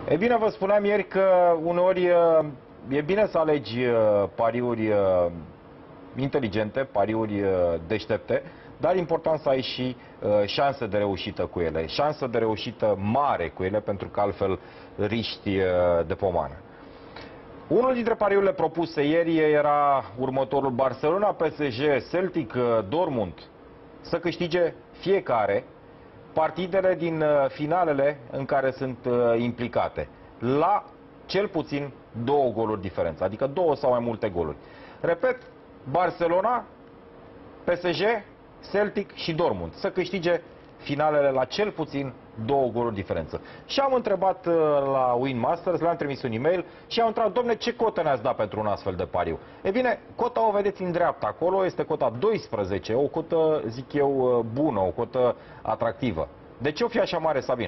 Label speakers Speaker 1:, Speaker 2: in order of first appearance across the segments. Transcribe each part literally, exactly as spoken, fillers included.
Speaker 1: E bine, vă spuneam ieri că uneori e bine să alegi pariuri inteligente, pariuri deștepte, dar e important să ai și șanse de reușită cu ele, șansă de reușită mare cu ele, pentru că altfel riști de pomană. Unul dintre pariurile propuse ieri era următorul: Barcelona, P S G, Celtic, Dortmund să câștige fiecare partidele din finalele în care sunt implicate, la cel puțin două goluri diferență, adică două sau mai multe goluri. Repet, Barcelona, P S G, Celtic și Dortmund să câștige finalele la cel puțin două goluri diferență. Și am întrebat la Win Masters, le-am trimis un e-mail și am întrebat: domne, ce cotă ne-ați dat pentru un astfel de pariu? E bine, cota o vedeți în dreapta, acolo este cota doisprezece, o cotă, zic eu, bună, o cotă atractivă. De ce o fi așa mare, Sabin?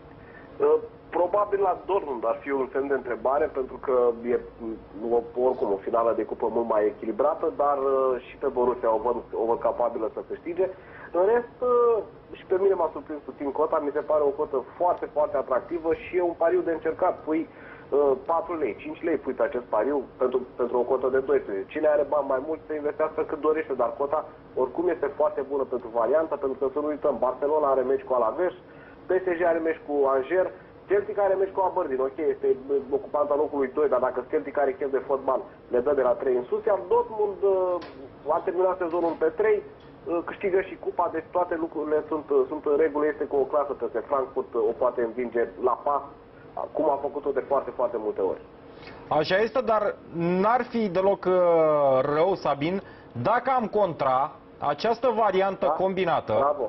Speaker 2: Probabil la Dortmund ar fi un semn de întrebare, pentru că e oricum o finală de cupă mult mai echilibrată, dar și pe Borussia o văd, o văd capabilă să câștige. În rest, și pe mine m-a surprins puțin cota, mi se pare o cotă foarte, foarte atractivă și e un pariu de încercat. Pui patru lei, cinci lei pui pe acest pariu pentru, pentru o cotă de doisprezece. Cine are bani mai mulți să investească cât dorește, dar cota oricum este foarte bună pentru variantă, pentru că să nu uităm, Barcelona are meci cu Alaves, P S G are meci cu Angers, Celtic are meci cu Aberdeen, ok, este ocupant al locului doi, dar dacă Celtic are chef de fotbal, le dă de la trei în sus, iar Dortmund uh, a terminat sezonul pe trei, uh, câștigă și cupa, deci toate lucrurile sunt, uh, sunt în regulă, este cu o clasă peste Frankfurt, uh, o poate învinge la pas, uh, cum a făcut-o de foarte, foarte multe ori.
Speaker 1: Așa este, dar n-ar fi deloc uh, rău, Sabin, dacă am contra această variantă da? combinată.
Speaker 2: Bravo.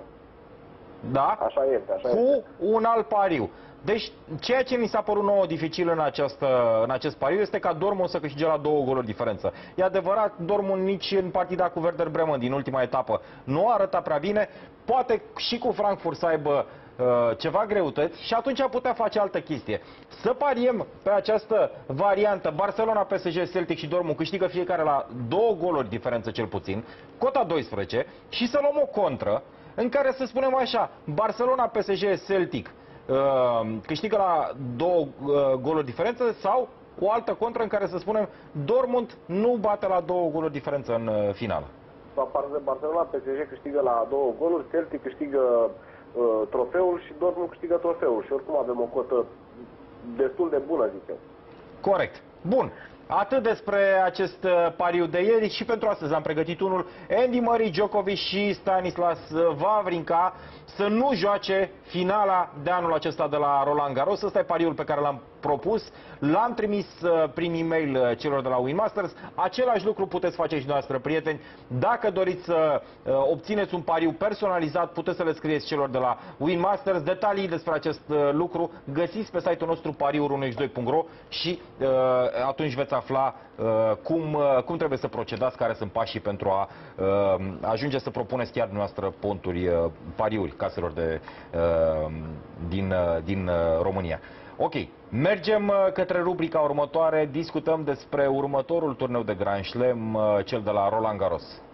Speaker 1: Da?
Speaker 2: Așa este, așa
Speaker 1: cu
Speaker 2: este.
Speaker 1: un alt pariu. Deci, ceea ce mi s-a părut nouă dificil în, această, în acest pariu este ca Dortmund să câștige la două goluri diferență. E adevărat, Dortmund nici în partida cu Werder Bremen din ultima etapă nu a arătat prea bine. Poate și cu Frankfurt să aibă uh, ceva greutăți și atunci a putea face altă chestie. Să pariem pe această variantă Barcelona, P S G, Celtic și Dortmund câștigă fiecare la două goluri diferență cel puțin, cota doisprezece, și să luăm o contră în care să spunem așa: Barcelona, P S G, Celtic uh, câștigă la două uh, goluri diferență, sau o altă contră în care să spunem Dortmund nu bate la două goluri diferență în uh, finală.
Speaker 2: Barcelona, P S G câștigă la două goluri, Celtic câștigă uh, trofeul și Dortmund câștigă trofeul. Și oricum avem o cotă destul de bună, zic eu.
Speaker 1: Corect. Bun. Atât despre acest pariu de ieri. Și pentru astăzi am pregătit unul: Andy Murray, Djokovic și Stanislas Wawrinka să nu joace finala de anul acesta de la Roland Garros. Ăsta e pariul pe care l-am propus, l-am trimis prin e-mail celor de la Win Masters. Același lucru puteți face și noastră, prieteni. Dacă doriți să obțineți un pariu personalizat, puteți să le scrieți celor de la Win Masters. Detalii despre acest lucru găsiți pe site-ul nostru pariuri unu x doi punct ro și uh, atunci veți afla uh, cum, uh, cum trebuie să procedați, care sunt pașii pentru a uh, ajunge să propuneți chiar dumneavoastră ponturi, uh, pariuri caselor de, uh, din, uh, din uh, România. Ok, mergem către rubrica următoare, discutăm despre următorul turneu de Grand Slam, cel de la Roland Garros.